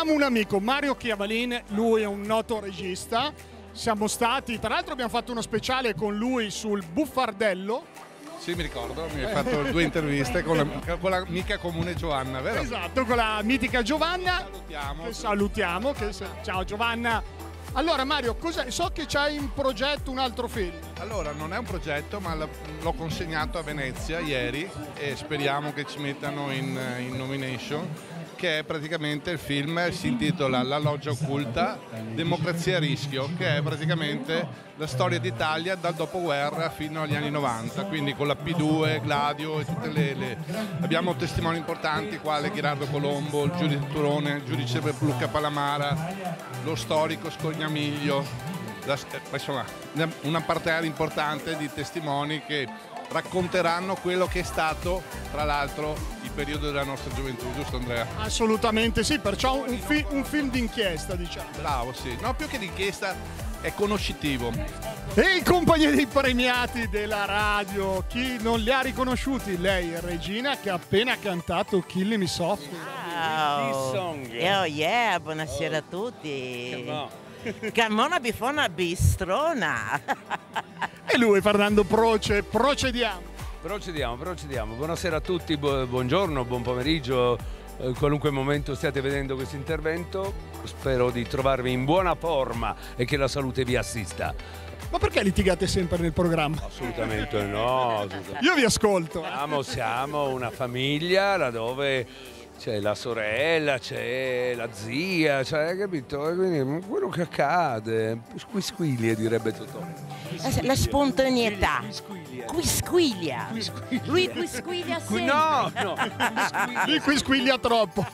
Abbiamo un amico, Mario Chiavalin, lui è un noto regista. Siamo stati, tra l'altro abbiamo fatto uno speciale con lui sul Buffardello. Sì, mi ricordo, mi hai fatto 2 interviste con l'amica comune Giovanna, vero? Esatto, con la mitica Giovanna. Salutiamo. Ciao Giovanna. Allora Mario, so che c'hai in progetto un altro film. Allora, non è un progetto, ma l'ho consegnato a Venezia ieri e speriamo che ci mettano in nomination, che è praticamente il film, si intitola La loggia occulta, democrazia a rischio, che è praticamente la storia d'Italia dal dopoguerra fino agli anni 90, quindi con la P2, Gladio e tutte le... Abbiamo testimoni importanti quali Gherardo Colombo, il giudice Turone, il giudice Luca Palamara, lo storico Scognamiglio, insomma una parterre importante di testimoni che racconteranno quello che è stato, tra l'altro, il periodo della nostra gioventù, giusto Andrea? Assolutamente sì, perciò un film d'inchiesta, diciamo. Bravo, sì. No, più che d'inchiesta è conoscitivo. E i compagni dei premiati della radio, chi non li ha riconosciuti? Lei, Regina, che ha appena cantato Killing Me Softly. Oh yeah, buonasera a tutti. Camona bifona bistrona. E lui, Fernando Proce, procediamo. Procediamo. Buonasera a tutti, buongiorno, buon pomeriggio, qualunque momento stiate vedendo questo intervento. Spero di trovarvi in buona forma e che la salute vi assista. Ma perché litigate sempre nel programma? Assolutamente no. Io vi ascolto. Siamo una famiglia laddove c'è la sorella, c'è la zia, capito? E quindi quello che accade, squisquilie direbbe Totò. La spontaneità. Quisquiglia. Lui quisquiglia sempre. No. Lui qui squiglia troppo.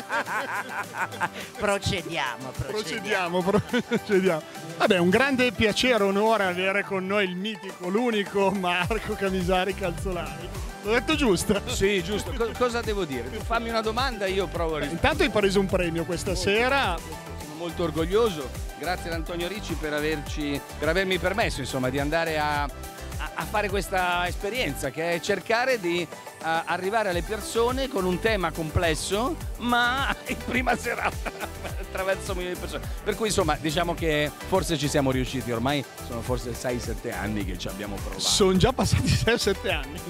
Procediamo. Vabbè, un grande piacere, onore avere con noi il mitico, l'unico Marco Camisari Calzolari. L'ho detto giusto? Sì, giusto. Cosa devo dire? Tu fammi una domanda e io provo a rispondere. Intanto hai preso un premio questa sera. Sono molto orgoglioso. Grazie ad Antonio Ricci per avermi permesso, insomma, di andare a fare questa esperienza, che è cercare di arrivare alle persone con un tema complesso, ma in prima serata attraverso milioni di persone. Per cui insomma diciamo che forse ci siamo riusciti, ormai sono forse 6-7 anni che ci abbiamo provato. Sono già passati 6-7 anni.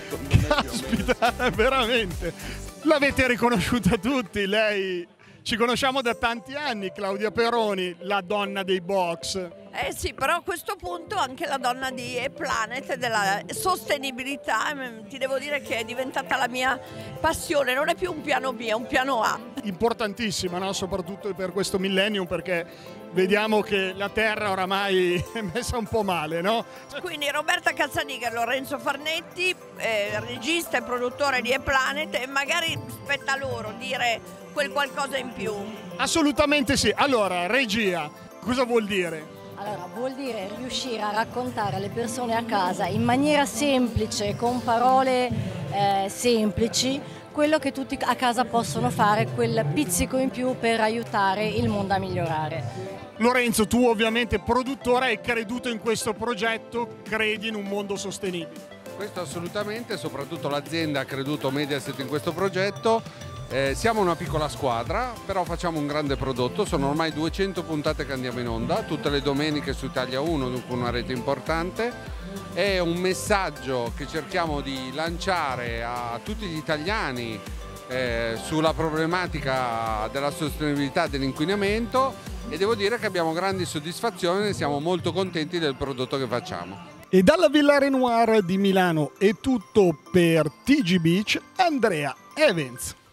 Caspita, veramente. L'avete riconosciuta tutti, lei. Ci conosciamo da tanti anni, Claudia Peroni, la donna dei box. Sì, però a questo punto anche la donna di E-Planet e della sostenibilità, ti devo dire che è diventata la mia passione, non è più un piano B, è un piano A. Importantissima, no? Soprattutto per questo millennium, perché vediamo che la Terra oramai è messa un po' male, no? Quindi Roberta Calzaniga e Lorenzo Farnetti, regista e produttore di E-Planet, e magari spetta a loro dire quel qualcosa in più. Assolutamente sì. Allora, regia, cosa vuol dire? Allora, vuol dire riuscire a raccontare alle persone a casa in maniera semplice, con parole semplici, quello che tutti a casa possono fare, quel pizzico in più per aiutare il mondo a migliorare. Lorenzo, tu ovviamente produttore hai creduto in questo progetto, credi in un mondo sostenibile. Questo assolutamente, soprattutto l'azienda ha creduto, Mediaset, in questo progetto. Siamo una piccola squadra, però facciamo un grande prodotto. Sono ormai 200 puntate che andiamo in onda, tutte le domeniche su Italia 1, dunque una rete importante. È un messaggio che cerchiamo di lanciare a tutti gli italiani sulla problematica della sostenibilità e dell'inquinamento, e devo dire che abbiamo grandi soddisfazioni e siamo molto contenti del prodotto che facciamo. E dalla Villa Renoir di Milano è tutto per TG Beach, Andrea Evans.